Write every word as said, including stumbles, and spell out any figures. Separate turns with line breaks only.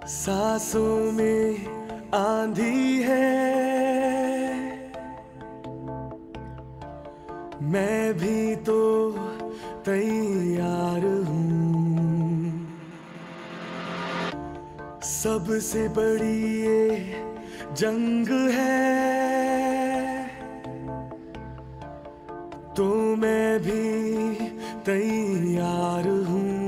सांसों में आंधी है, मैं भी तो तैयार हूँ। सबसे बड़ी ये जंग है, तो मैं भी तैयार हूँ।